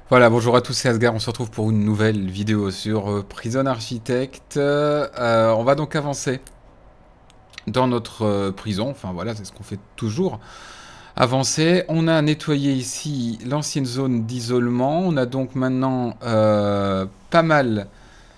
Voilà, bonjour à tous, c'est Asgard, on se retrouve pour une nouvelle vidéo sur Prison Architect. On va donc avancer dans notre prison, enfin voilà, c'est ce qu'on fait toujours. Avancer, on a nettoyé ici l'ancienne zone d'isolement, on a donc maintenant pas mal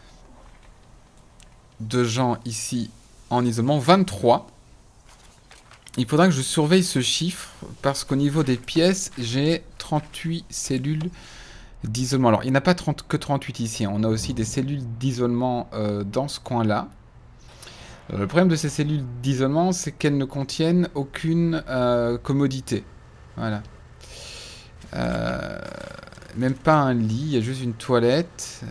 de gens ici en isolement, 23. Il faudra que je surveille ce chiffre parce qu'au niveau des pièces, j'ai 38 cellules d'isolement. Alors, il n'y en a pas que 38 ici, hein. On a aussi des cellules d'isolement dans ce coin-là. Le problème de ces cellules d'isolement, c'est qu'elles ne contiennent aucune commodité. Voilà. Euh, Même pas un lit, il y a juste une toilette.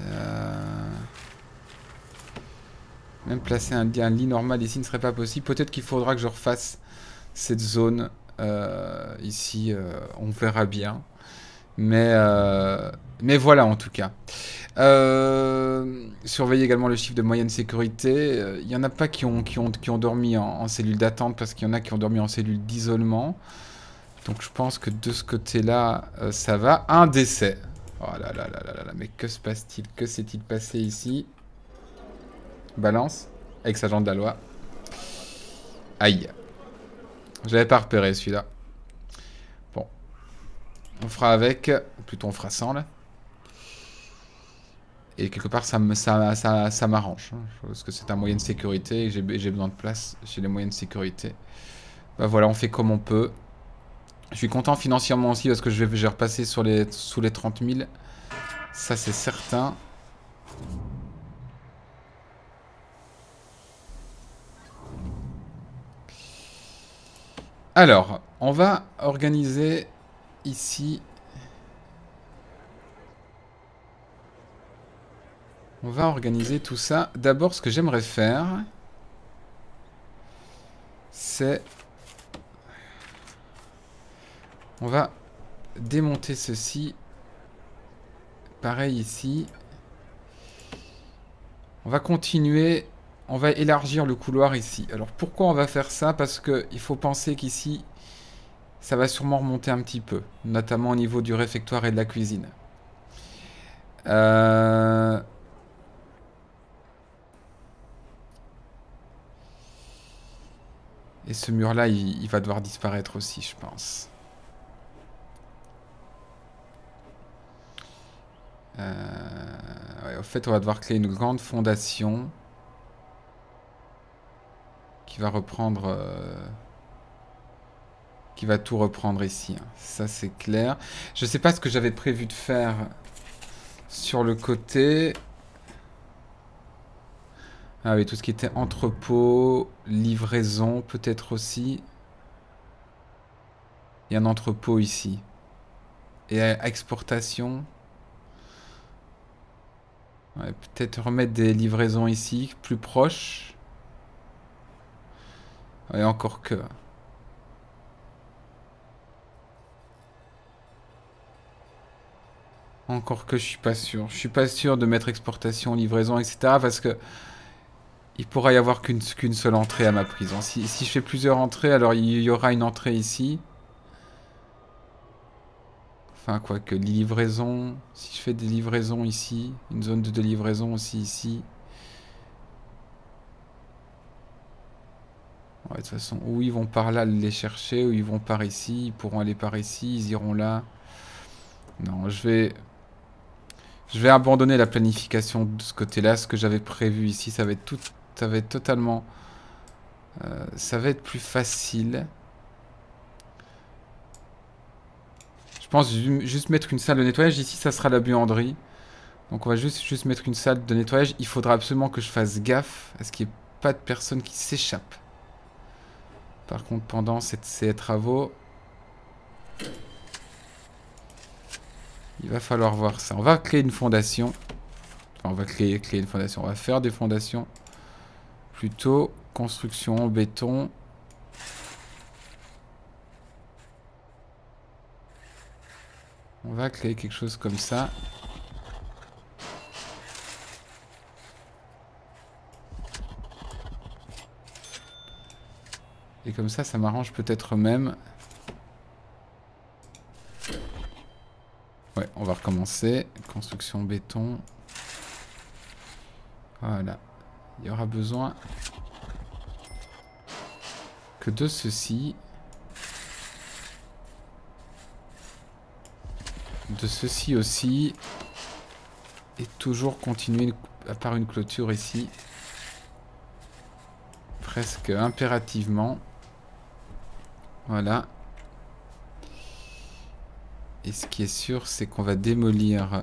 Même placer un lit normal ici ne serait pas possible. Peut-être qu'il faudra que je refasse cette zone ici. On verra bien. Mais, euh, mais voilà en tout cas. Surveillez également le chiffre de moyenne sécurité. Il y en a pas qui ont dormi en cellule d'attente parce qu'il y en a qui ont dormi en cellule d'isolement. Donc je pense que de ce côté-là, ça va. Un décès. Oh là là là là là là, mais que se passe-t-il? Que s'est-il passé ici? Balance. Ex-agent de la loi. Aïe. J'avais pas repéré celui-là. Bon. On fera avec. Plutôt on fera sans là. Et quelque part, ça m'arrange. Hein, parce que c'est un moyen de sécurité et j'ai besoin de place chez les moyens de sécurité. Bah voilà, on fait comme on peut. Je suis content financièrement aussi parce que je vais repasser sous les 30 000. Ça, c'est certain. Alors, on va organiser ici. On va organiser tout ça. D'abord, ce que j'aimerais faire, c'est... On va démonter ceci. Pareil ici. On va continuer. On va élargir le couloir ici. Alors, pourquoi on va faire ça? Parce qu'il faut penser qu'ici, ça va sûrement remonter un petit peu. Notamment au niveau du réfectoire et de la cuisine. Et ce mur-là, il va devoir disparaître aussi, je pense. Ouais, au fait, on va devoir créer une grande fondation qui va reprendre... qui va tout reprendre ici. Hein. Ça, c'est clair. Je sais pas ce que j'avais prévu de faire sur le côté. Ah oui, tout ce qui était entrepôt, livraison, peut-être aussi. Il y a un entrepôt ici. Et exportation. Ouais, peut-être remettre des livraisons ici, plus proches. Ouais, encore que... Encore que je suis pas sûr. Je suis pas sûr de mettre exportation, livraison, etc. Parce que il pourra y avoir qu'une seule entrée à ma prison. Si je fais plusieurs entrées, alors il y aura une entrée ici. Enfin, quoi que livraison. Si je fais des livraisons ici, une zone de livraison aussi ici. Ouais, de toute façon, où ils vont par là les chercher, ou ils vont par ici, ils pourront aller par ici, ils iront là. Non, je vais abandonner la planification de ce côté-là. Ce que j'avais prévu ici, ça va être tout, ça va être totalement, ça va être plus facile. Je pense juste mettre une salle de nettoyage. Ici, ça sera la buanderie. Donc on va juste mettre une salle de nettoyage. Il faudra absolument que je fasse gaffe à ce qu'il n'y ait pas de personnes qui s'échappent. Par contre, pendant ces travaux, il va falloir voir ça. On va créer une fondation. Enfin, on va créer une fondation. On va faire des fondations. Plutôt construction, béton. On va créer quelque chose comme ça. Et comme ça m'arrange peut-être même. Ouais, on va recommencer. Construction béton. Voilà. Il y aura besoin que de ceci. De ceci aussi. Et toujours continuer par une clôture ici. Presque impérativement. Voilà. Et ce qui est sûr, c'est qu'on va démolir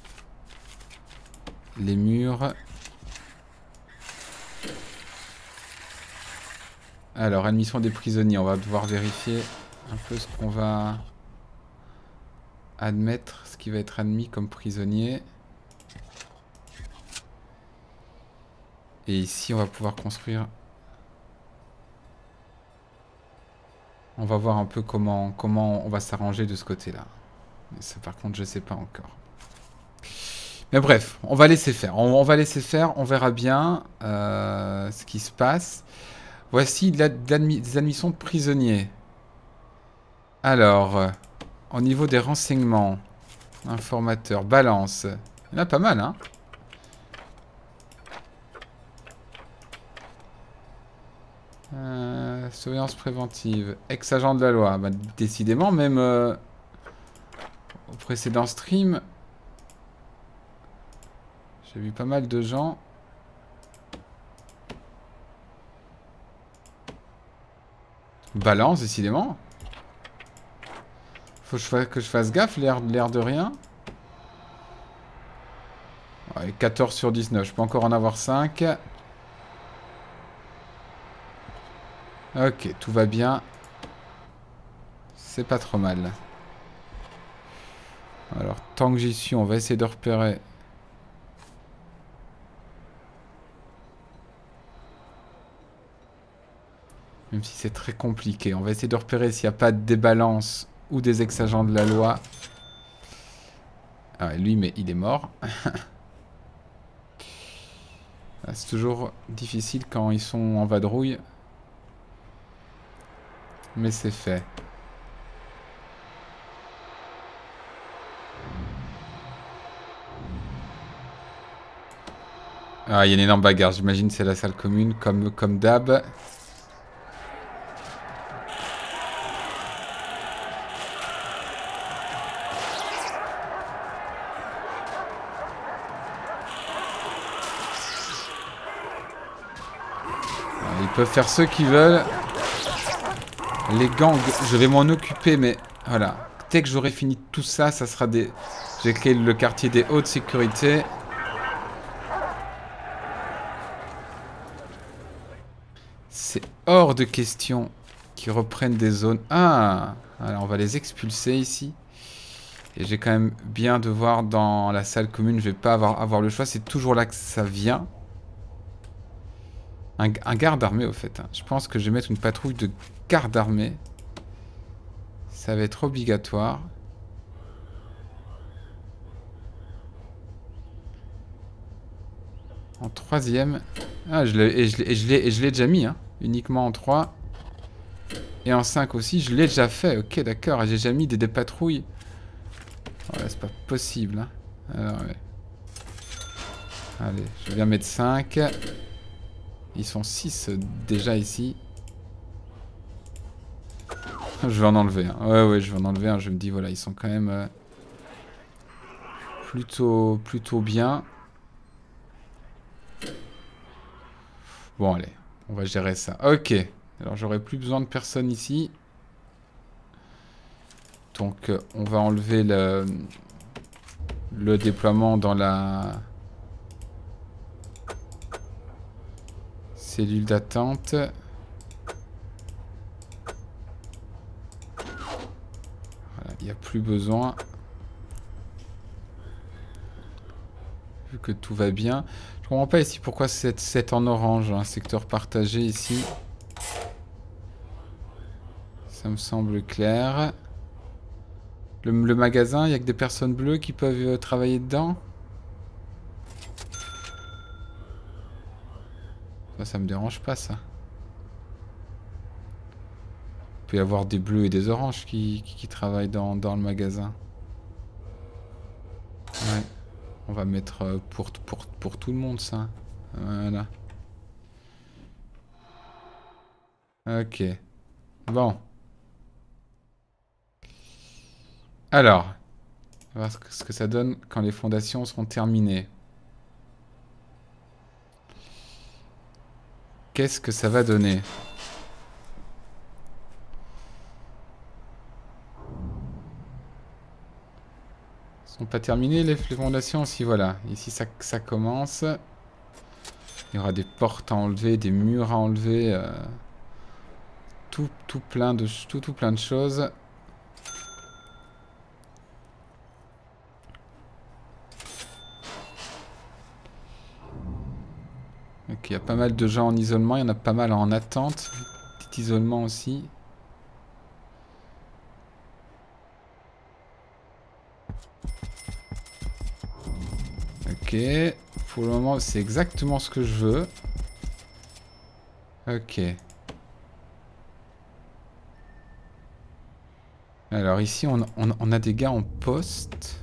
les murs. Alors, admission des prisonniers. On va devoir vérifier un peu ce qu'on va admettre, ce qui va être admis comme prisonnier. Et ici, on va pouvoir construire. On va voir un peu comment on va s'arranger de ce côté-là. Mais ça, par contre, je sais pas encore. Mais bref, on va laisser faire. On va laisser faire, on verra bien ce qui se passe. Voici des admissions de prisonniers. Alors, au niveau des renseignements, informateur, balance. Il y en a pas mal, hein. Surveillance préventive. Ex-agent de la loi. Bah, décidément, même au précédent stream, j'ai vu pas mal de gens. Balance, décidément. Faut que je fasse gaffe, l'air de rien. Ouais, 14 sur 19, je peux encore en avoir 5. Ok, tout va bien. C'est pas trop mal. Alors, tant que j'y suis, on va essayer de repérer. Même si c'est très compliqué. On va essayer de repérer s'il n'y a pas de débalance ou des ex-agents de la loi. Ah ouais, lui, mais il est mort. C'est toujours difficile quand ils sont en vadrouille. Mais c'est fait. Ah, il y a une énorme bagarre. J'imagine c'est la salle commune, comme d'hab. Ils peuvent faire ce qu'ils veulent. Les gangs, je vais m'en occuper, mais voilà. Dès que j'aurai fini tout ça, ça sera des... J'ai créé le quartier des hautes sécurités. C'est hors de question qu'ils reprennent des zones... Ah! Alors on va les expulser ici. Et j'ai quand même bien devoir dans la salle commune, je vais pas avoir le choix, c'est toujours là que ça vient. Un garde armé au fait. Je pense que je vais mettre une patrouille de garde armée. Ça va être obligatoire. En troisième. Ah, je l'ai déjà mis. Hein. Uniquement en 3. Et en 5 aussi, je l'ai déjà fait. Ok, d'accord. J'ai déjà mis des patrouilles. Oh, c'est pas possible. Hein. Alors, ouais. Allez, je viens mettre 5. Ils sont 6 déjà ici. Je vais en enlever un. Ouais, je vais en enlever un. Je me dis, voilà, ils sont quand même plutôt bien. Bon, allez, on va gérer ça. Ok, alors j'aurai plus besoin de personne ici. Donc, on va enlever le déploiement dans la cellule d'attente. Voilà, il n'y a plus besoin. Vu que tout va bien. Je comprends pas ici pourquoi c'est en orange, un secteur partagé ici. Ça me semble clair. Le magasin, il n'y a que des personnes bleues qui peuvent travailler dedans. Ça me dérange pas, ça. Il peut y avoir des bleus et des oranges qui travaillent dans le magasin. Ouais. On va mettre pour tout le monde ça. Voilà. Ok. Bon. Alors. On va voir ce que ça donne quand les fondations seront terminées. Qu'est-ce que ça va donner? Ils sont pas terminées les fondations? Si, voilà. Ici, ça commence. Il y aura des portes à enlever, des murs à enlever. Tout plein de choses. Ok, il y a pas mal de gens en isolement. Il y en a pas mal en attente. Petit isolement aussi. Ok. Pour le moment, c'est exactement ce que je veux. Ok. Alors ici, on a des gars en poste.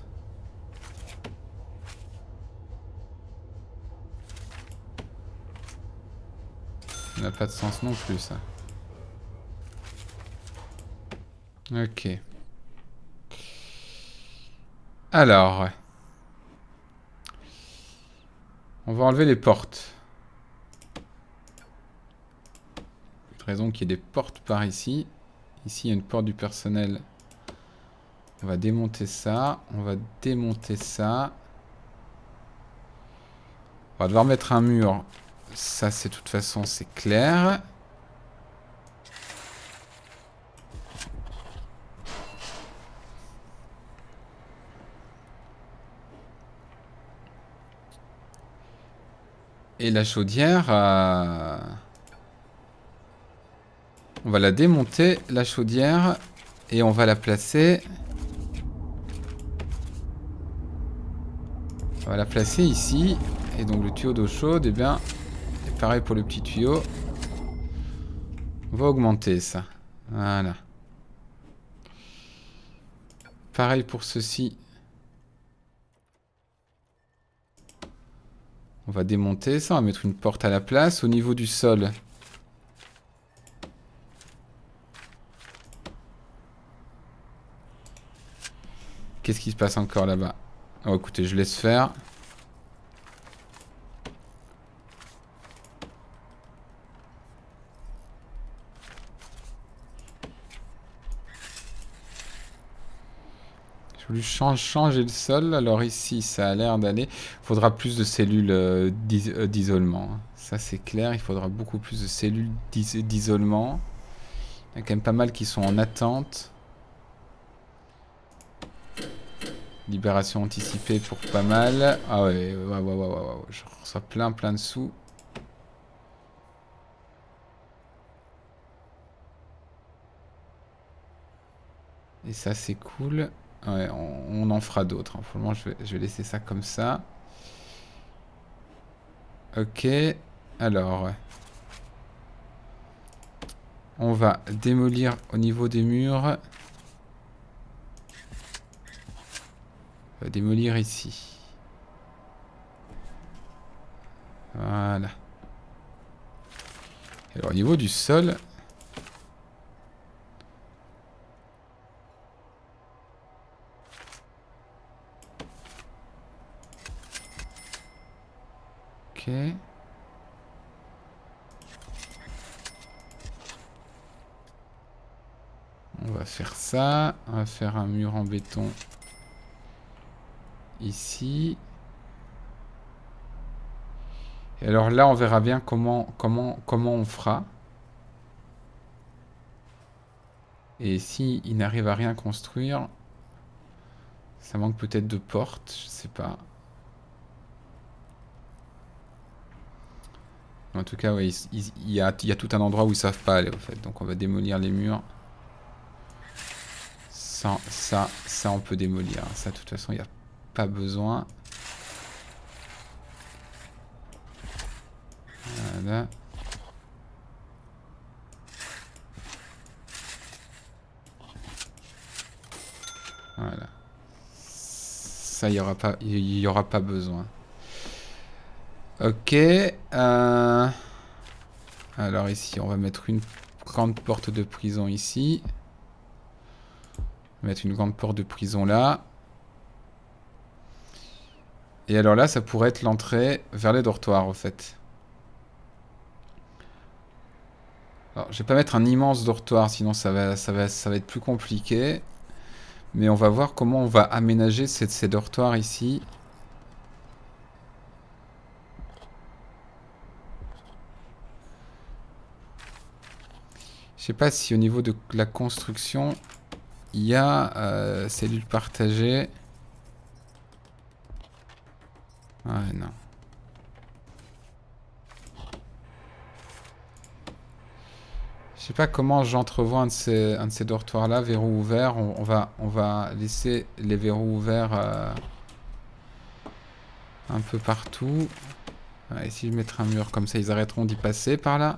Ça n'a pas de sens non plus, ça. Ok. Alors. On va enlever les portes. Toute raison qu'il y ait des portes par ici. Ici, il y a une porte du personnel. On va démonter ça. On va démonter ça. On va devoir mettre un mur. Ça, c'est de toute façon, c'est clair. Et la chaudière... On va la démonter, la chaudière. Et on va la placer... On va la placer ici. Et donc le tuyau d'eau chaude, eh bien... Et pareil pour le petit tuyau. On va augmenter ça. Voilà. Pareil pour ceci. On va démonter ça, on va mettre une porte à la place au niveau du sol. Qu'est-ce qui se passe encore là-bas? Oh, écoutez, je laisse faire. J'ai voulu changer le sol. Alors ici, ça a l'air d'aller. Il faudra plus de cellules d'isolement. Ça, c'est clair. Il faudra beaucoup plus de cellules d'isolement. Il y a quand même pas mal qui sont en attente. Libération anticipée pour pas mal. Ah ouais. Je reçois plein de sous. Et ça, c'est cool. Ouais, on en fera d'autres. Hein. Pour le moment, je vais laisser ça comme ça. Ok. Alors. On va démolir au niveau des murs. On va démolir ici. Voilà. Alors au niveau du sol... Ok. On va faire ça. On va faire un mur en béton. Ici. Et alors là, on verra bien comment on fera. Et si il n'arrive à rien construire, ça manque peut-être de portes, je sais pas. En tout cas, ouais, il y a tout un endroit où ils savent pas aller, au fait. Donc on va démolir les murs. Ça, on peut démolir. Ça, de toute façon, il n'y a pas besoin. Voilà. Voilà. ça, il y aura pas besoin. Ok. Alors ici, on va mettre une grande porte de prison ici. On va mettre une grande porte de prison là. Et alors là, ça pourrait être l'entrée vers les dortoirs, en fait. Alors, je vais pas mettre un immense dortoir, sinon ça va être plus compliqué. Mais on va voir comment on va aménager ces dortoirs ici. Je sais pas si au niveau de la construction, il y a cellules partagées. Ouais, non. Je sais pas comment j'entrevois un de ces dortoirs-là, verrou ouvert. On va laisser les verrous ouverts un peu partout. Ouais, et si je mettre un mur comme ça, ils arrêteront d'y passer par là.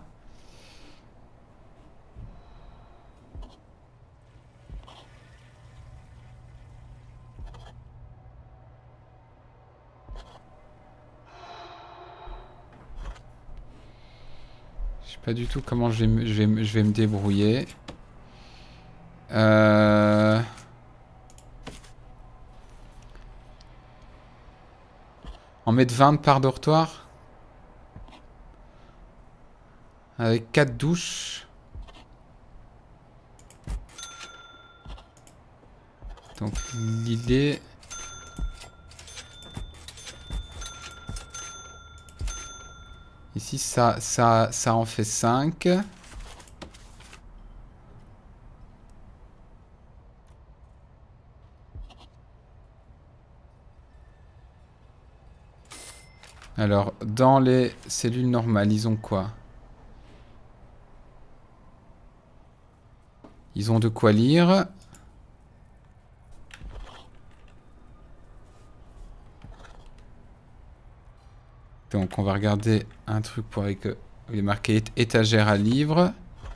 Je sais pas du tout comment je vais me débrouiller. En mettre 20 par dortoir. Avec 4 douches. Donc l'idée... Ici, ça en fait 5. Alors, dans les cellules normales, ils ont quoi? Ils ont de quoi lire. Donc, on va regarder un truc pour avec... il est marqué étagère à livres.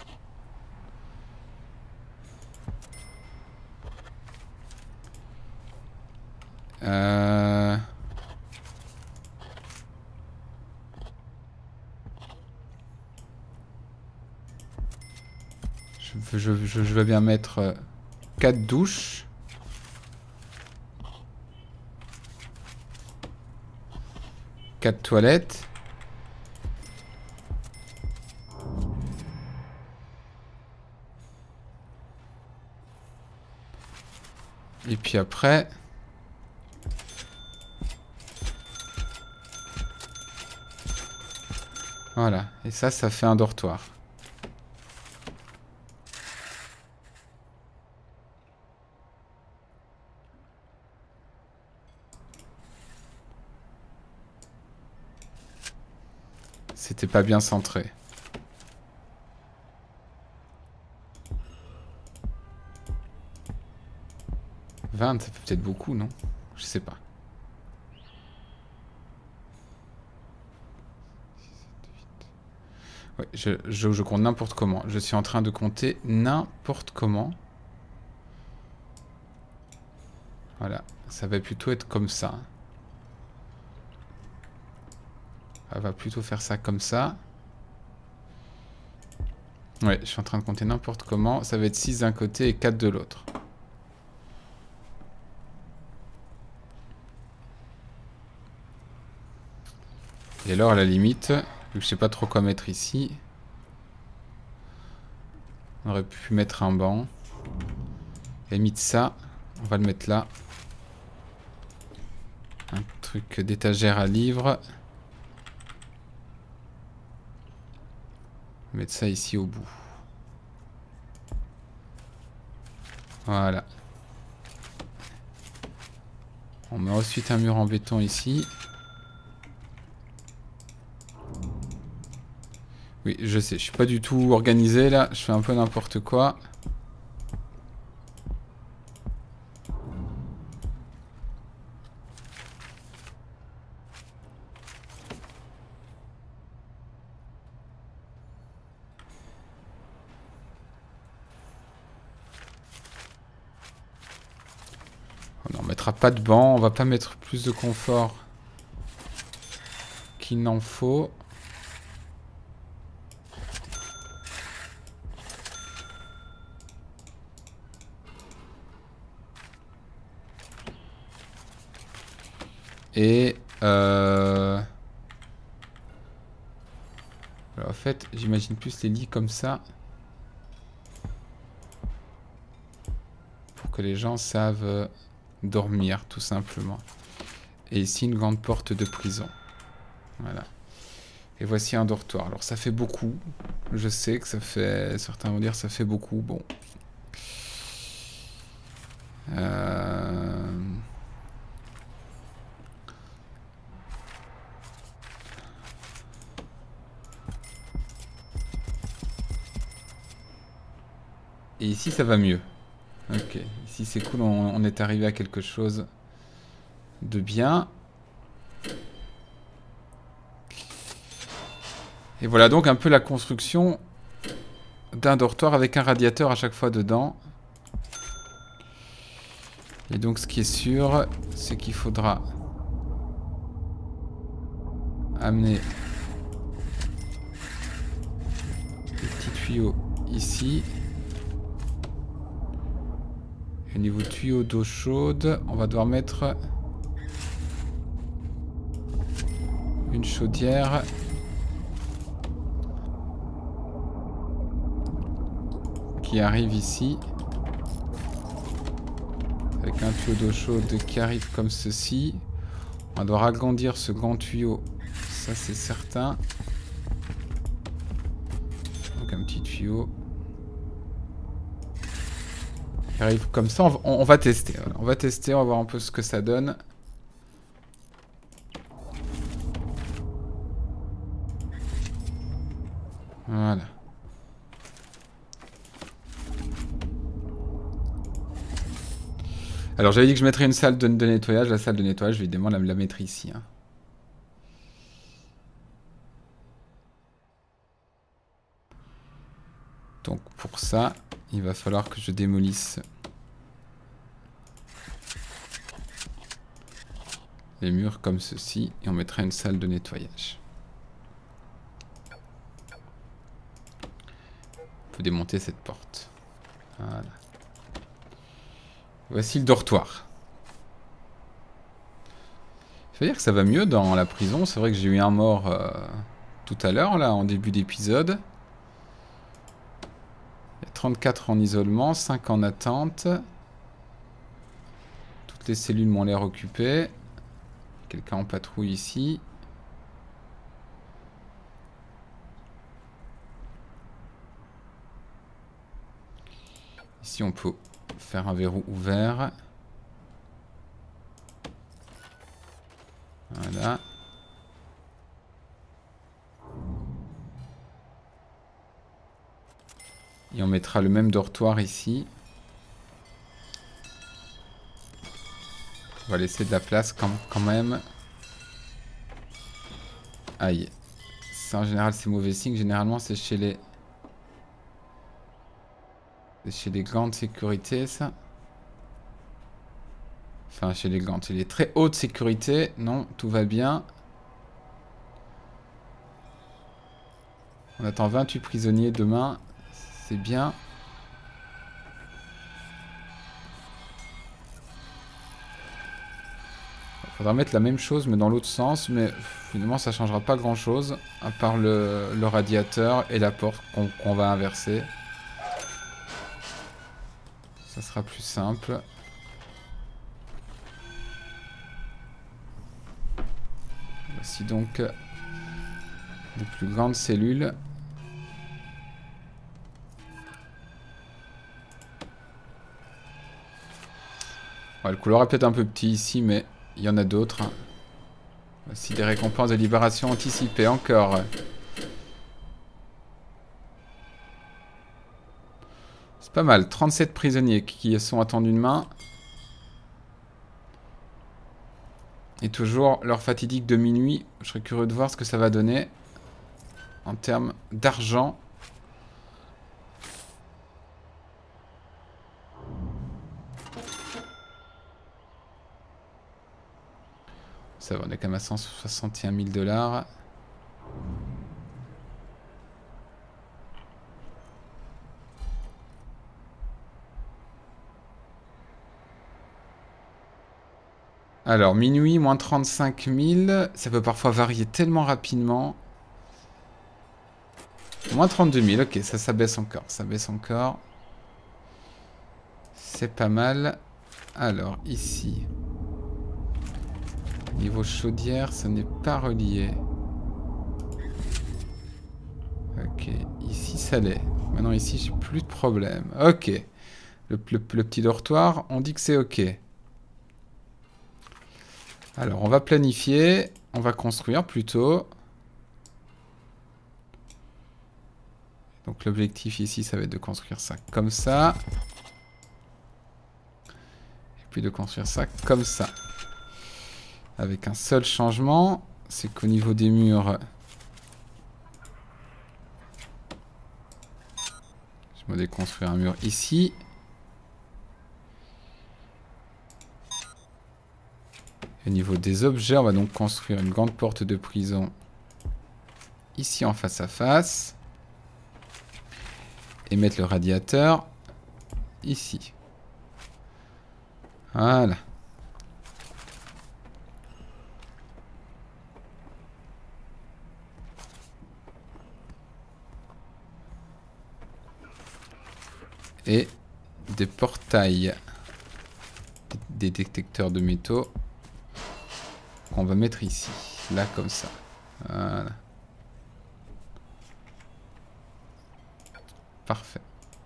Je veux bien mettre 4 douches. Quatre toilettes. Et puis après... Voilà. Et ça fait un dortoir. C'était pas bien centré. 20, ça fait peut-être beaucoup, non? Je sais pas. Oui, je compte n'importe comment. Je suis en train de compter n'importe comment. Voilà. Ça va plutôt être comme ça. On va plutôt faire ça comme ça. Ouais, je suis en train de compter n'importe comment. Ça va être 6 d'un côté et 4 de l'autre. Et alors, à la limite, vu que je sais pas trop quoi mettre ici, on aurait pu mettre un banc. À la limite, ça, on va le mettre là. Un truc d'étagère à livres. Mettre ça ici au bout. Voilà. On met ensuite un mur en béton ici. Oui, je sais, je suis pas du tout organisé là, je fais un peu n'importe quoi. On en mettra mettra pas de banc. On va pas mettre plus de confort qu'il n'en faut. Et alors, en fait, j'imagine plus les lits comme ça. Pour que les gens savent dormir, tout simplement. Et ici, une grande porte de prison. Voilà. Et voici un dortoir. Alors, ça fait beaucoup. Je sais que ça fait... Certains vont dire que ça fait beaucoup. Bon. Et ici, ça va mieux. Ok. Ici, c'est cool. On est arrivé à quelque chose de bien. Et voilà donc un peu la construction d'un dortoir avec un radiateur à chaque fois dedans. Et donc ce qui est sûr, c'est qu'il faudra amener des petits tuyaux ici. Et au niveau tuyau d'eau chaude, on va devoir mettre une chaudière qui arrive ici. Avec un tuyau d'eau chaude qui arrive comme ceci. On va devoir agrandir ce grand tuyau. Ça c'est certain. Donc un petit tuyau. Qui arrive comme ça. On va tester. Voilà. On va tester, on va voir un peu ce que ça donne. Voilà. Alors j'avais dit que je mettrais une salle de nettoyage. La salle de nettoyage, je vais évidemment la mettre ici. Hein. Donc pour ça, il va falloir que je démolisse les murs comme ceci. Et on mettra une salle de nettoyage. On peut démonter cette porte. Voilà. Voici le dortoir. Ça veut dire que ça va mieux dans la prison. C'est vrai que j'ai eu un mort tout à l'heure, là, en début d'épisode. Il y a 34 en isolement, 5 en attente. Toutes les cellules m'ont l'air occupées. Quelqu'un en patrouille ici. Ici, on peut faire un verrou ouvert. Voilà. Et on mettra le même dortoir ici. On va laisser de la place quand même. Aïe. Ça, en général, c'est mauvais signe. Généralement, c'est chez les... C'est chez les gants de sécurité, ça. Enfin, chez les gants. Chez les très hautes sécurités. Non, tout va bien. On attend 28 prisonniers demain. C'est bien. Il faudra mettre la même chose, mais dans l'autre sens. Mais finalement, ça changera pas grand-chose. À part le radiateur et la porte qu'on va inverser. Ça sera plus simple. Voici donc les plus grandes cellules. Ouais, le couloir est peut-être un peu petit ici, mais il y en a d'autres. Voici des récompenses de libération anticipée encore. C'est pas mal. 37 prisonniers qui sont attendus demain. Et toujours l'heure fatidique de minuit. Je serais curieux de voir ce que ça va donner en termes d'argent. Ça va, on est quand même à 161 000 $. Alors, minuit, moins 35 000. Ça peut parfois varier tellement rapidement. Moins 32 000, ok, ça baisse encore. Ça baisse encore. C'est pas mal. Alors, ici. Niveau chaudière, ça n'est pas relié. Ok, ici ça l'est. Maintenant ici, j'ai plus de problème. Ok. Le petit dortoir, on dit que c'est ok. Alors, on va planifier. On va construire plutôt. Donc l'objectif ici, ça va être de construire ça comme ça. Et puis de construire ça comme ça. Avec un seul changement, c'est qu'au niveau des murs... Je vais déconstruire un mur ici. Au niveau des objets, on va donc construire une grande porte de prison ici en face à face. Et mettre le radiateur ici. Voilà. Et des portails. Des détecteurs de métaux. Qu'on va mettre ici. Là, comme ça. Voilà. Parfait.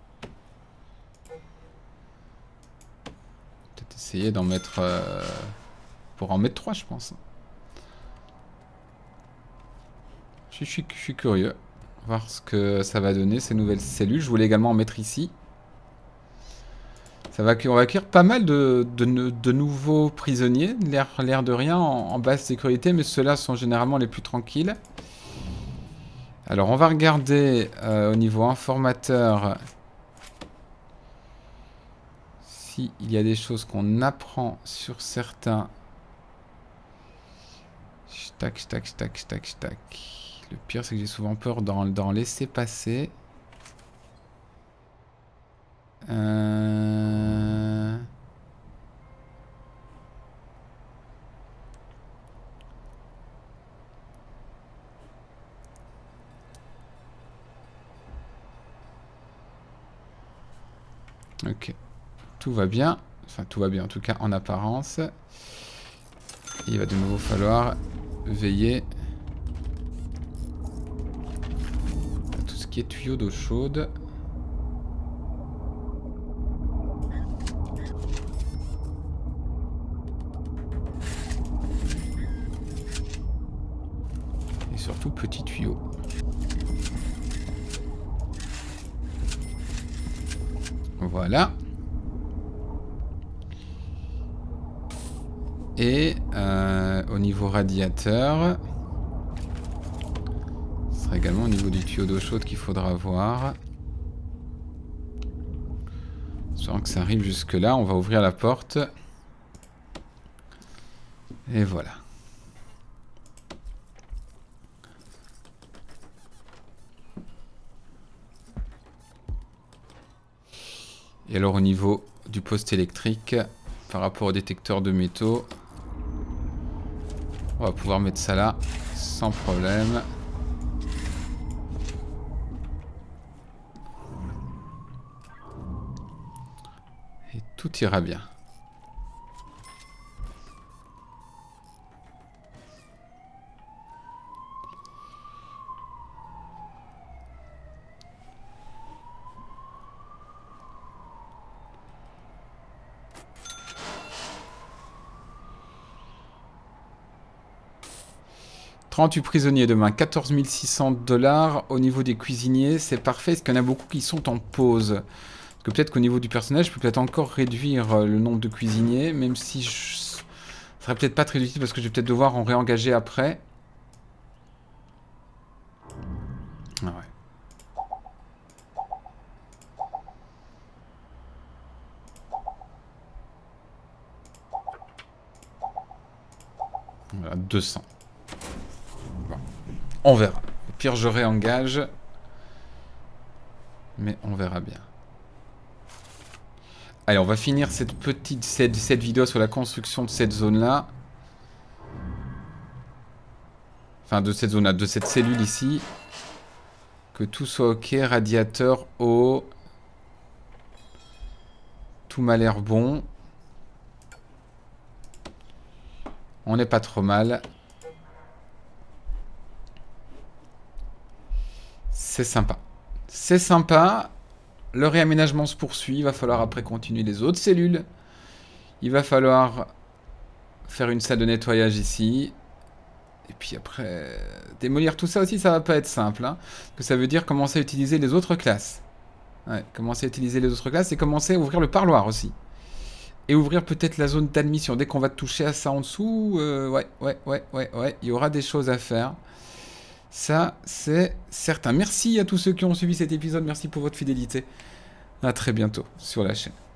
Peut-être essayer d'en mettre... pour en mettre 3, je pense. Je suis curieux. Voir ce que ça va donner, ces nouvelles cellules. Je voulais également en mettre ici. On va acquérir pas mal de nouveaux prisonniers, l'air de rien, en basse sécurité, mais ceux-là sont généralement les plus tranquilles. Alors on va regarder au niveau informateur s'il y a des choses qu'on apprend sur certains. Tac, tac, tac, tac, tac. Le pire c'est que j'ai souvent peur d'en laisser passer. Ok. Tout va bien. Enfin, tout va bien, en tout cas en apparence. Il va de nouveau falloir veiller à tout ce qui est tuyaux d'eau chaude. Et surtout petits tuyaux. Voilà. Et au niveau radiateur, ce sera également au niveau du tuyau d'eau chaude qu'il faudra voir. Espérant que ça arrive jusque là, on va ouvrir la porte. Et voilà. Et alors au niveau du poste électrique, par rapport au détecteur de métaux, on va pouvoir mettre ça là, sans problème. Et tout ira bien. « 38 prisonniers demain, 14 600 $. Au niveau des cuisiniers, c'est parfait. Est-ce qu'il y en a beaucoup qui sont en pause? Parce que peut-être qu'au niveau du personnel, je peux peut-être encore réduire le nombre de cuisiniers, même si ce serait peut-être pas très utile parce que je vais peut-être devoir en réengager après. Ah ouais. Voilà, 200. Bon. On verra. Au pire, je réengage. Mais on verra bien. Allez, on va finir cette vidéo sur la construction de cette zone-là. Enfin, de cette zone-là, de cette cellule ici. Que tout soit ok, radiateur, eau. Tout m'a l'air bon. On n'est pas trop mal. C'est sympa. C'est sympa. Le réaménagement se poursuit. Il va falloir après continuer les autres cellules. Il va falloir faire une salle de nettoyage ici. Et puis après, démolir tout ça aussi, ça va pas être simple. Hein, parce que ça veut dire commencer à utiliser les autres classes. Ouais, commencer à utiliser les autres classes et commencer à ouvrir le parloir aussi. Et ouvrir peut-être la zone d'admission. Dès qu'on va toucher à ça en dessous, ouais. Il y aura des choses à faire. Ça, c'est certain. Merci à tous ceux qui ont suivi cet épisode. Merci pour votre fidélité. À très bientôt sur la chaîne.